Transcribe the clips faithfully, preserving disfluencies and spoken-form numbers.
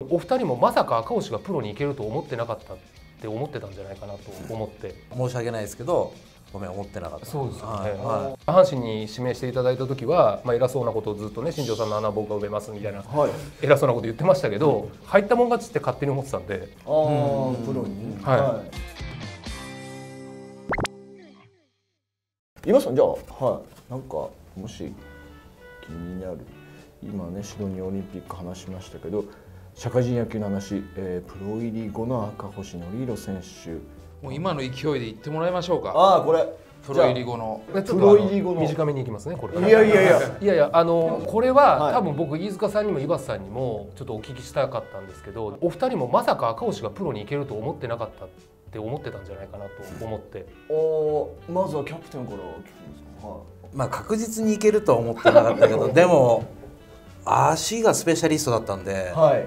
お二人もまさか赤星がプロに行けると思ってなかったって思ってたんじゃないかなと思って。 申し訳ないですけど、ごめん、思ってなかった。 そうですよね、はい、阪神に指名していただいた時は、まあ、偉そうなことをずっとね、新庄さんの穴は僕が埋めますみたいな、はい、偉そうなこと言ってましたけど、入ったもん勝ちって勝手に思ってたんで。 ああ、プロに、はい、はい、岩さん、じゃあ、はい、なんかもし気になる、今ね、シドニーオリンピック話しましたけど、社会人野球の話、えー、プロ入り後の赤星憲広選手、 もう今の勢いで言ってもらいましょうか。 ああ、これプロ入り後のプロ入り後の短めにいきますね、これ。 いやいやいやいやいや、あのこれは、はい、多分僕飯塚さんにも井端さんにもちょっとお聞きしたかったんですけど、お二人もまさか赤星がプロに行けると思ってなかったって思ってたんじゃないかなと思って。 お、まずはキャプテンから聞くんですか。はい、 まあ確実にいけるとは思ってなかったけどでも足がスペシャリストだったんで、はい、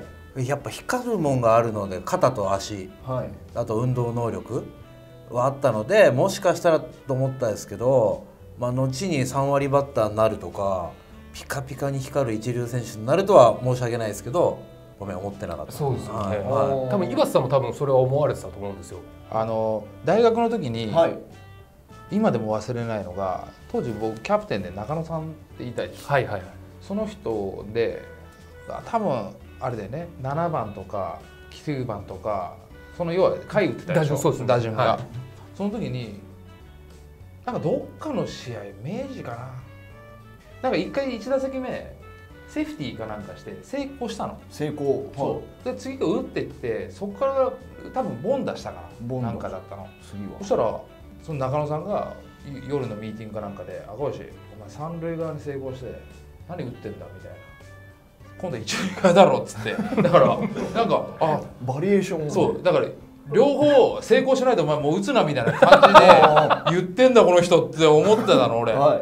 やっぱ光るもんがあるので、肩と足、はい、あと運動能力はあったので、もしかしたらと思ったんですけど、まあ、後にさん割バッターになるとかピカピカに光る一流選手になるとは申し訳ないですけど、ごめん、思ってなかった。 そうですよね、はいはい、多分井端さんも多分それは思われてたと思うんですよ。 あの大学の時に、はい、今でも忘れないのが、当時僕キャプテンで中野さんっていたでしょ。はいはいはい、その人で多分あれでね、ななばんとかきゅうばんとか、その要は下位打ってたでしょ、そうですね、打順が、はい、その時になんかどっかの試合、明治かな、なんかいっかいいち打席目セーフティーかなんかして成功したの。 成功。 そうで次が打っていって、そこから多分ボン出したかな、なんかだったの。次はそしたらその中野さんが夜のミーティングかなんかで「赤星、お前三塁側に成功して何打ってんだ」みたいな。今度一塁側だろっつって、だからなんかあバリエーション、 そうだから両方成功しないとお前もう打つなみたいな感じで言ってんだこの人って思ってたの俺、はい、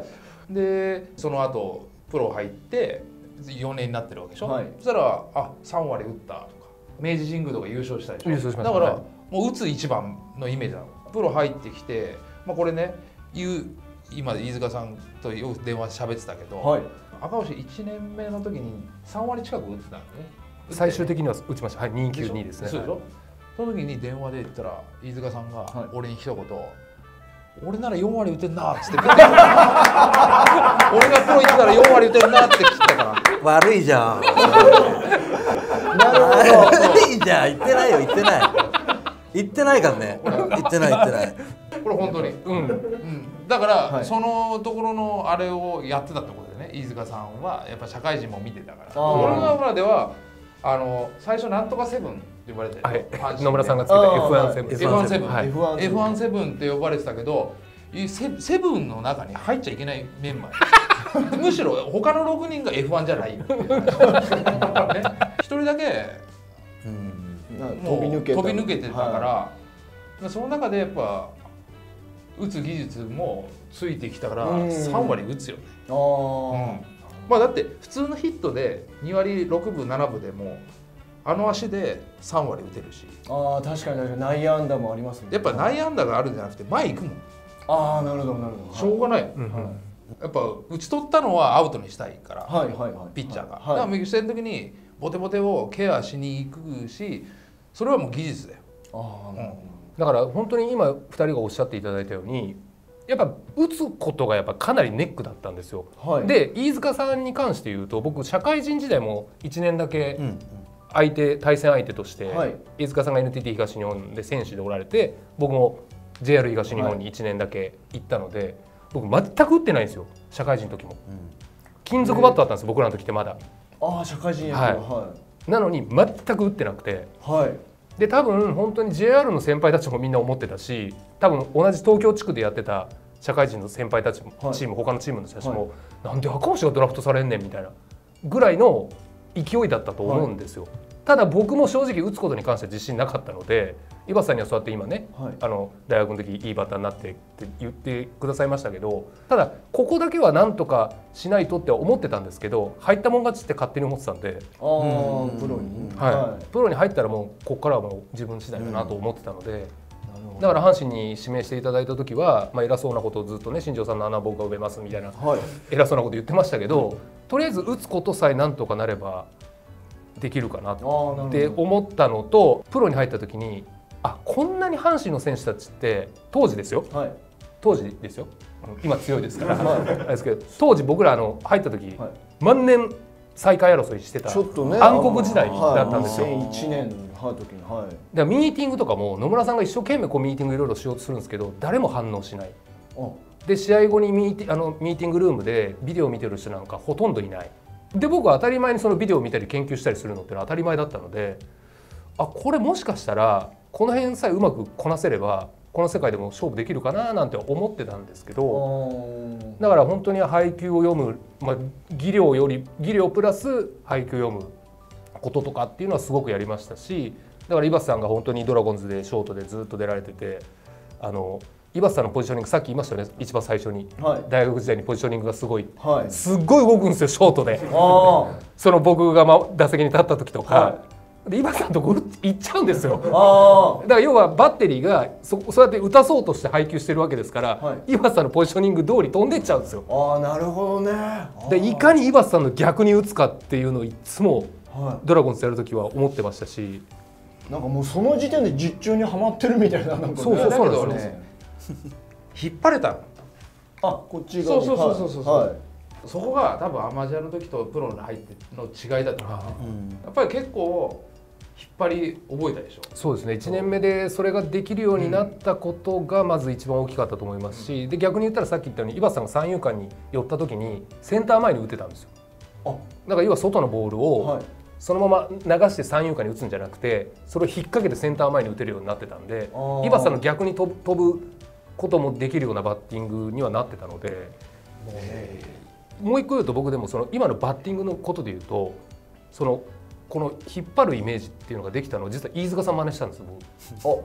でその後プロ入ってよねんになってるわけでしょ、はい、そしたらあさん割打ったとか、明治神宮とか優勝したでしょ。優勝しました。だから、はい、もう打つ一番のイメージなの。プロ入ってきて、まあ、これね言う今飯塚さんとよく電話喋ってたけど、はい、赤星いちねんめの時にさん割近く打ってたんでね。 最終的には打ちました。はい、にきゅうにですね。 そうでしょ。その時に電話で言ったら飯塚さんが俺に一言、俺ならよん割打てんなっつって俺がプロ行ったらよん割打てんなって聞いたから。 悪いじゃん。なるほど。悪いじゃん。言ってないよ、言ってない。言ってないからね。言ってない言ってない。 これ本当に。うん。うん。だから、はい、そのところのあれをやってたってことでね、飯塚さんはやっぱ社会人も見てたから。俺の村ではあの最初なんとかセブンって呼ばれて、はい、 野村さんがつけた エフワン セブン、 エフワン セブン、はい、エフワン セブンって呼ばれてたけど、セ, セブンの中に入っちゃいけないメンバー。むしろ他のろくにんが エフワン じゃないよ。一人だけ、うん、飛び抜けた飛び抜けてたから、はい、その中でやっぱ打つ技術もついてきたからさん割打つよね。あ、うん、まあだって普通のヒットでに割ろくぶななぶでもあの足でさん割打てるし。 ああ、確かに確かに内野安打もありますね。 やっぱ内野安打があるんじゃなくて前行くもん。 ああ、なるほどなるほど。 しょうがない。やっぱ打ち取ったのはアウトにしたいから、ピッチャーが。だから右下の時にボテボテをケアしに行くし、それはもう技術だよ。ああ、 だから本当に今ふたりがおっしゃっていただいたように、やっぱ打つことがやっぱかなりネックだったんですよ。はい、で飯塚さんに関して言うと、僕社会人時代もいちねんだけ相手、うん、対戦相手として、はい、飯塚さんが エヌティーティー 東日本で選手でおられて、僕も ジェイアール 東日本にいちねんだけ行ったので、はい、僕全く打ってないんですよ、社会人の時も。うん、金属バットだったんです、僕らの時ってまだ。 ああ、社会人野球、はいはい、 なのに全く打ってなくて。はい、で多分本当に ジェイアール の先輩たちもみんな思ってたし、多分同じ東京地区でやってた社会人の先輩たちも、はい、チーム他のチームの人たちも、はい、なんで赤星がドラフトされんねんみたいなぐらいの勢いだったと思うんですよ。はい、ただ僕も正直打つことに関しては自信なかったので、井端さんにはそうやって今ね、はい、あの大学の時いいバッターになってって言ってくださいましたけど、ただここだけはなんとかしないとって思ってたんですけど、入ったもん勝ちって勝手に思ってたんで、 あー、プロに、 はい、プロに入ったらもうここからはもう自分次第だなと思ってたので、うん、だから阪神に指名していただいた時は、まあ、偉そうなことをずっとね、新庄さんの穴僕が埋めますみたいな、はい、偉そうなこと言ってましたけど、とりあえず打つことさえなんとかなればできるかなって思ったのと、プロに入った時にあこんなに阪神の選手たちって当時ですよ、はい、当時ですよ今強いですからあれですけど、当時僕らあの入った時、はい、万年最下位争いしてた、ちょっとね、暗黒時代だったんですよ。 にせんいちねん入った時に、はい、だからミーティングとかも野村さんが一生懸命こうミーティングいろいろしようとするんですけど誰も反応しない。で試合後にミーティ、あのミーティングルームでビデオを見てる人なんかほとんどいない。で僕は当たり前にそのビデオを見たり研究したりするのってのは当たり前だったので、あこれもしかしたらこの辺さえうまくこなせればこの世界でも勝負できるかななんて思ってたんですけど、だから本当に配球を読む、まあ、技量より技量プラス配球を読むこととかっていうのはすごくやりましたし、だから井端さんが本当にドラゴンズでショートでずっと出られてて、あの井端さんのポジショニングさっき言いましたよね、一番最初に、はい、大学時代にポジショニングがすごい、はい、すっごい動くんですよショートで。その僕が打席に立った時とか、はい、で井端さんとこ行っちゃうんですよ。あだから要はバッテリーが そ, そうやって打たそうとして配球してるわけですから、はい、井端さんのポジショニング通り飛んでっちゃうんですよ。 あなるほどね。 でいかに井端さんの逆に打つかっていうのをいつもドラゴンズやる時は思ってましたし、 なんかもうその時点で実調にはまってるみたいな、なんか、ね、 そうそうそうですね。 引っ張れたの。 あこっち側そうそうそうそうそう、はい、そこが多分アマチュアの時とプロに入っての違いだと思う、うん、やっぱり結構引っ張り覚えたでしょ。 そうですね、いちねんめでそれができるようになったことがまず一番大きかったと思いますし、うん、で逆に言ったらさっき言ったように井端さんが三遊間に寄った時にセンター前に打てたんですよ。あだから要は外のボールをそのまま流して三遊間に打つんじゃなくて、それを引っ掛けてセンター前に打てるようになってたんで、井端さんの逆に飛ぶ、飛ぶこともできるようなバッティングにはなってたので、もう一個言うと僕でもその今のバッティングのことで言うと、そのこの引っ張るイメージっていうのができたのを実は飯塚さん真似したんですよ。僕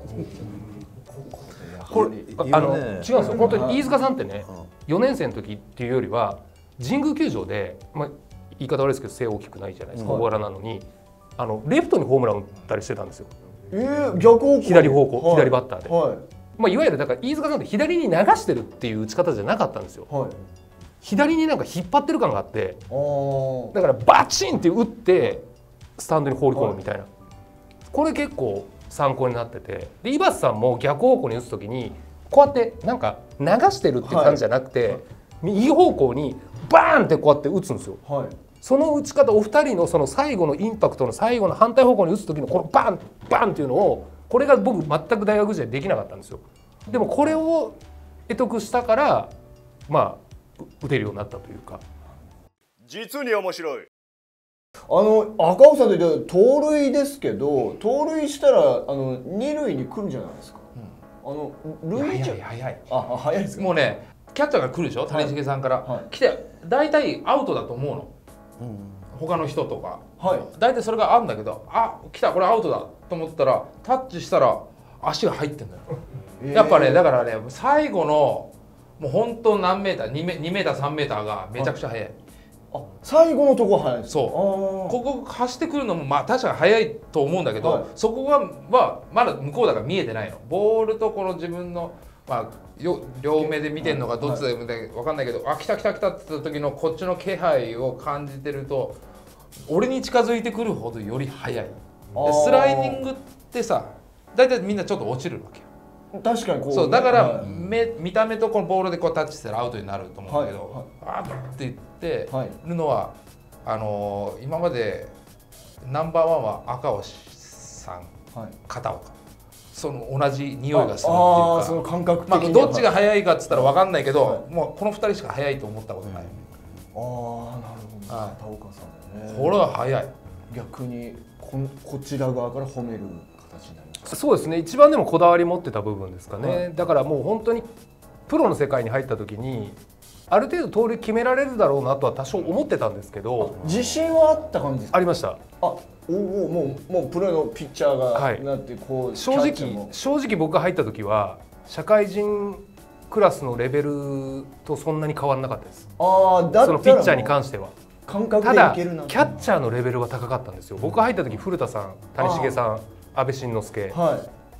これあの違うんですよ、本当に飯塚さんってね、よねん生の時っていうよりは神宮球場で、まあ、言い方悪いですけど背大きくないじゃないですか、小柄なのにあのレフトにホームラン打ったりしてたんですよ。 えー、逆方向左方向、はい、左バッターで。はいまあ、いわゆるだから飯塚さんって左に流してるっていう打ち方じゃなかったんですよ、はい、左になんか引っ張ってる感があって、だからバチンって打ってスタンドに放り込むみたいな、はい、これ結構参考になってて、で井端さんも逆方向に打つ時にこうやってなんか流してるっていう感じじゃなくて、はいはい、右方向にバーンってこうやって打つんですよ、はい、その打ち方、お二人のその最後のインパクトの最後の反対方向に打つ時のこのバンバンっていうのを、これが僕全く大学時代できなかったんですよ。でもこれを得得したからまあ打てるようになったというか。 実に面白い。 あの赤星さんで盗塁ですけど、盗塁したらあの二塁に来るんじゃないですか。うん、あの塁早い早い。 あ早いですか。 もうねキャッチャーが来るでしょ、谷繁さんから、はい、来て大体アウトだと思うの。うん他の人とか、はい、大体それがあるんだけど、あ来たこれアウトだと思ったらタッチしたら足が入ってんだよ、えー、やっぱねだからね最後のもう本当何メーター 2, メ2メーターさんメーターがめちゃくちゃ速い、 はい、あ最後のとこは速いです。 そうここ走ってくるのもまあ確かに速いと思うんだけど、はい、そこがはまだ向こうだから見えてないの。ボールとこの自分のまあよ両目で見てるのかどっちで分かんないけど、はい、あ来た来た来たって言った時のこっちの気配を感じてると俺に近づいてくるほどより速い。でスライディングってさ大体みんなちょっと落ちるわけよ。 確かにこう、ね、 そうだから、はい、目見た目とこのボールでこうタッチしたらアウトになると思うんだけど、はいはい、あーって言ってるのは、はい、あのー、今までナンバーワンは赤星さん、はい、片岡その同じ匂いがするっていうか、 その感覚的に、まあ、どっちが速いかっつったら分かんないけど、はい、もうこのふたりしか速いと思ったことない、うん、ああなるほど、はい、片岡さんね。 これは速い。 逆に こ, こちら側から褒める形になります。 そうですね、一番でもこだわり持ってた部分ですかね、はい、だからもう本当にプロの世界に入った時にある程度盗塁決められるだろうなとは多少思ってたんですけど。 自信はあった感じですか。 ありました。 あおおもうもうプロのピッチャーがなってこう、はい、 正直正直僕が入った時は社会人クラスのレベルとそんなに変わらなかったです。あだそのピッチャーに関しては感覚でいけるな。 ただキャッチャーのレベルは高かったんですよ。僕が入った時古田さん、谷繁さん、阿部慎之介、はい、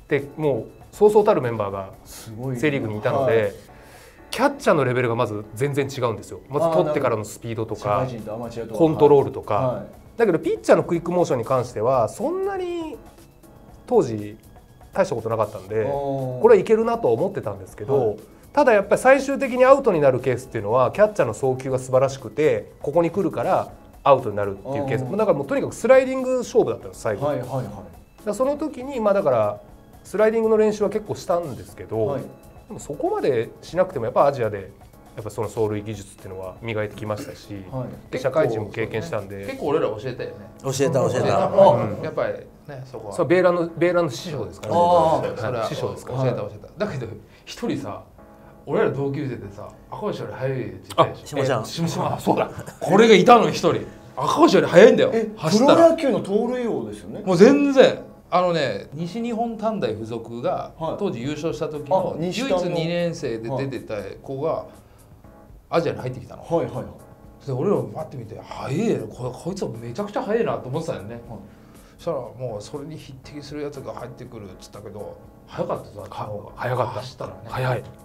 でもうそうそうたるメンバーがセ・リーグにいたので、はい、キャッチャーのレベルがまず全然違うんですよ。まず取ってからのスピードとかコントロールとか、はい、 だけどピッチャーのクイックモーションに関してはそんなに当時大したことなかったんでこれはいけるなと思ってたんですけど、はい、ただやっぱり最終的にアウトになるケースっていうのはキャッチャーの送球が素晴らしくてここに来るからアウトになるっていうケース、だからもうとにかくスライディング勝負だったんです最後。はいはいはい、だその時にまあだからスライディングの練習は結構したんですけど、はい、でもそこまでしなくてもやっぱアジアでやっぱその走塁技術っていうのは磨いてきましたし、はい、で社会人も経験したんで、 ね、結構俺ら教えたよね。 教えた教えた。 うん、やっぱりねそこは。 そうベーランのベーランの師匠ですからね。 それは師匠ですから。教えた教えた。だけど一人さ。俺ら同級生でさ赤星より速いって言ったでしょ。 下ちゃん。 下ちゃん。そうだ。これがいたの一人。赤星より速いんだよ。 走ったら。プロ野球の盗塁王ですよね。 もう全然。あのね西日本短大附属が当時優勝した時の唯一にねん生で出てた子がアジアに入ってきたの。はいはいはい。で俺ら待ってみて速いここいつはめちゃくちゃ速いなと思ってたよね。そしたらもうそれに匹敵するやつが入ってくるっつったけど速かったぞ。 速かった。 走ったらね。 速い。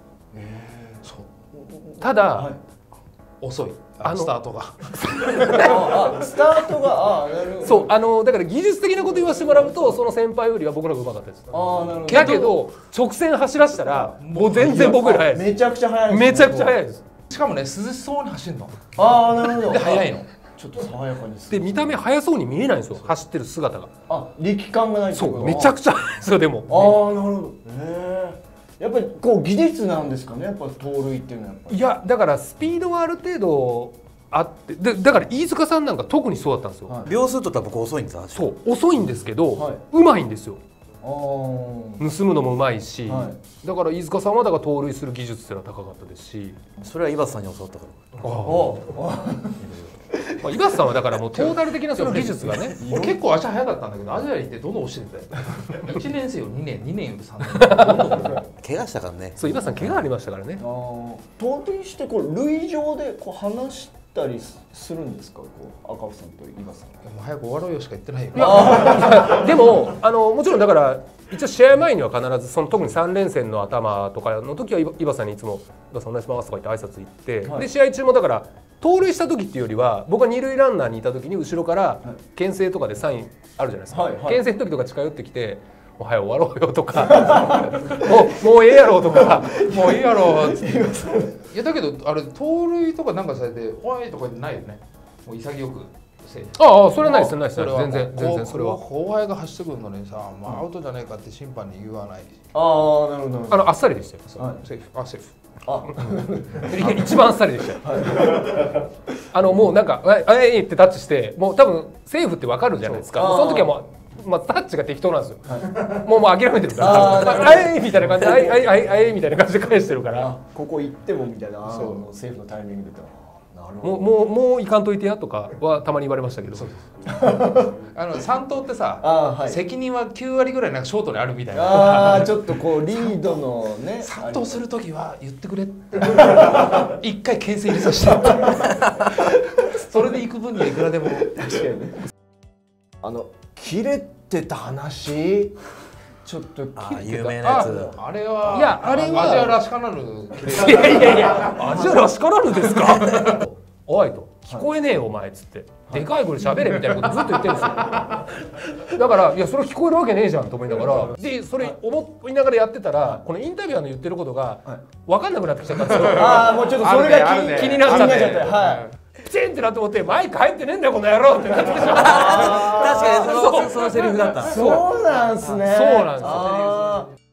そうただ、はい、 遅いあのスタートがあスタートがあなるほど。 そうあのだから技術的なこと言わせてもらうとその先輩よりは僕の方が上手かったです。あなるほど。だけど直線走らせたらもう全然僕より速いです。 めちゃくちゃ速いです、 ね、めちゃくちゃ速いです。 しかもね涼しそうに走るの。 ああなるほど。 で速いの。 ちょっと爽やかにで見た目速そうに見えないんですよ走ってる姿が。 あ力感がないってこと。 そうめちゃくちゃ速いですよでも。 ああなるほど。へえ。やっぱりこう技術なんですかねやっぱ盗塁っていうのはやっぱり。 いやだからスピードはある程度あってでだから飯塚さんなんか特にそうだったんですよ。はい、 秒数と多分遅いんです。 そう遅いんですけど、はい、うまいんですよ。盗むのもうまいし、はい、だから飯塚さんはだから盗塁する技術っていうのは高かったですし。 それは井端さんに教わったから。ああ。 まあ、井端さんはだからもうトータル的なその技術がね俺結構足早かったんだけどアジアに行ってどんどん落ちてたよいちねん生よにねんにねんよりさんねん怪我したからね。 そう井端さん怪我ありましたからね。 盗塁してこう塁上でこう話したりするんですかこう赤星さんと井端さん。 もう早く終わろうよしか言ってないよ。 いやでもあのもちろんだから一応試合前には必ずその特にさん連戦の頭とかの時は井端さんにいつも「井端さんお願いします」とか言って挨拶行って、はい、で試合中もだから盗塁した時っていうよりは僕は二塁ランナーにいた時に後ろから牽制とかでサインあるじゃないですか、はいはい、牽制の時とか近寄ってきて「もう早く終わろうよ」とか「もうもうええやろ」とか「もうええやろ」っていやだけどあれ盗塁とかなんかされて「おい」とかないよね。もう潔くああそれはないですないです全然全然それは後輩が走ってくるのにさ、まあ、アウトじゃないかって審判に言わない。 ああなるほど。 あのあっさりでしたよ。 はい、セーフあセーフあ一番あっさりでしたよ。あのもうなんか「あえい」ってタッチしてもう多分セーフって分かるじゃないですか。その時はもう、まあ、タッチが適当なんですよ。はい、もうもう諦めてるから「あえい」みたいな感じで「あえいあえいあえい」みたいな感じで返してるからここ行ってもみたいなそうセーフのタイミングでもうもうもう行かんといてやとかはたまに言われましたけど。 あの三盗ってさ、はい、責任はきゅう割ぐらいなんかショートにあるみたいな。 ああちょっとこうリードのね。 三盗する時は言ってくれって一回牽制入れさせて。それで行く分にはいくらでも。確かにね。 あの切れてた話。ちょっと有名なやつ。 あれは。 いやあれはアジアらしからぬ。 いやいやいやアジアらしからぬですか。おいと聞こえねえよお前っつってでかい声で喋れみたいなことずっと言ってるんですよ。だからいやそれ聞こえるわけねえじゃんと思いながらでそれ思いながらやってたらこのインタビュアーの言ってることが分かんなくなってきちゃったんですよ。 ああもうちょっとそれが気になっちゃって。 プチンってなって思ってマイク入ってねえんだよこの野郎ってなってきちゃった。 確かにそのそのセリフだった。 そうなんすね。 そうなんですよ。